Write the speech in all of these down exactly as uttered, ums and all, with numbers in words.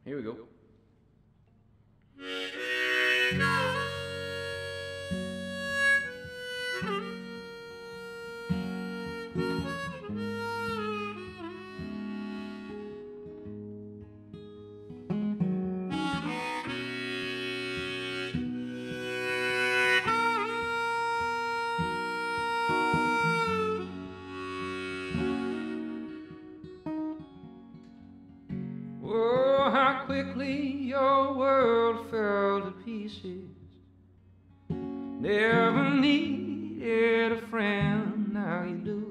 Here we go. Oh, how quickly your world fell to pieces. Never needed a friend, now you do.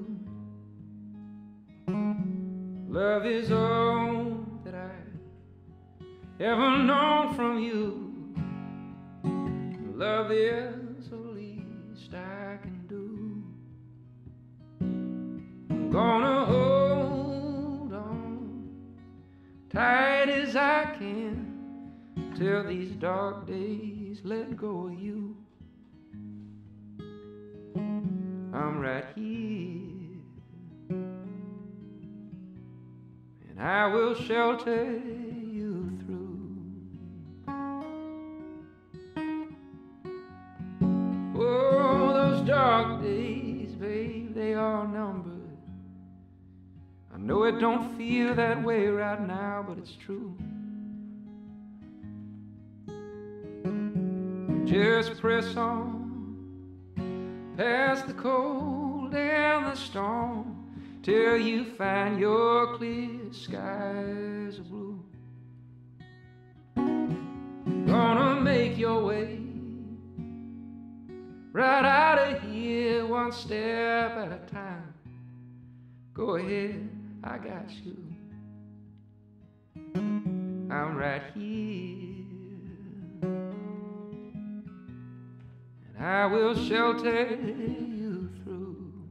Love is all that I've ever known from you. Love is the least I can do. I'm gonna hold on tight as I can till these dark days let go of you. I'm right here, and I will shelter you through. Oh, those dark days, babe, they are numbered. I know it don't feel that way right now, but it's true. Just press on past the cold and the storm till you find your clear skies of blue. Gonna make your way right out of here, one step at a time. Go ahead, I got you. I'm right here, and I will shelter you through.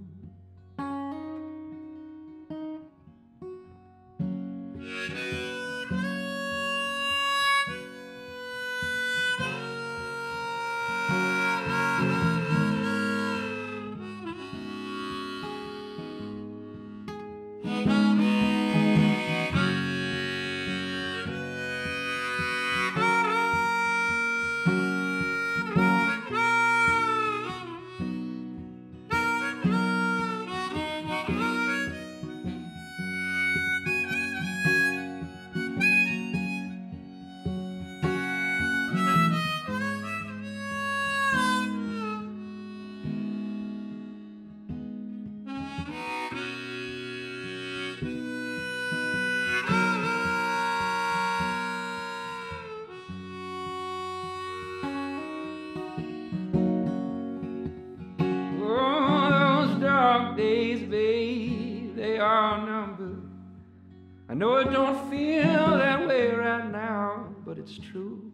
Days, babe, they are numbered. I know it don't feel that way right now, but it's true.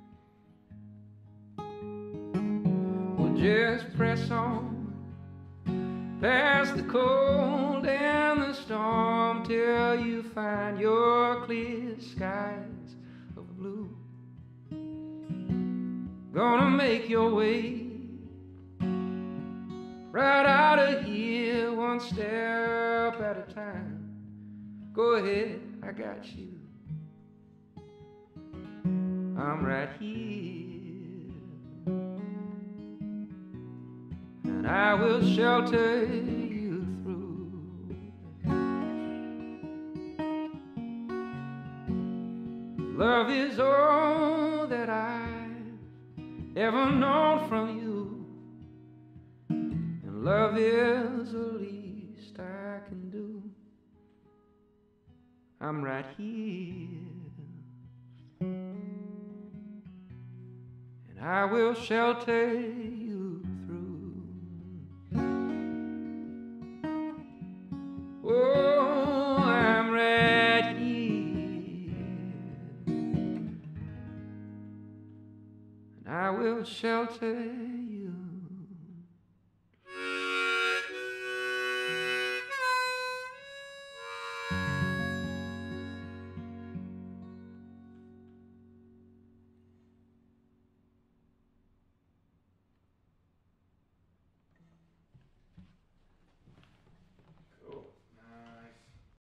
Well, just press on past the cold and the storm till you find your clear skies of blue. Gonna make your way right out of here, one step at a time. Go ahead, I got you. I'm right here, and I will shelter you through. Love is all that I've ever known from you. Love is the least I can do. I'm right here, and I will shelter you.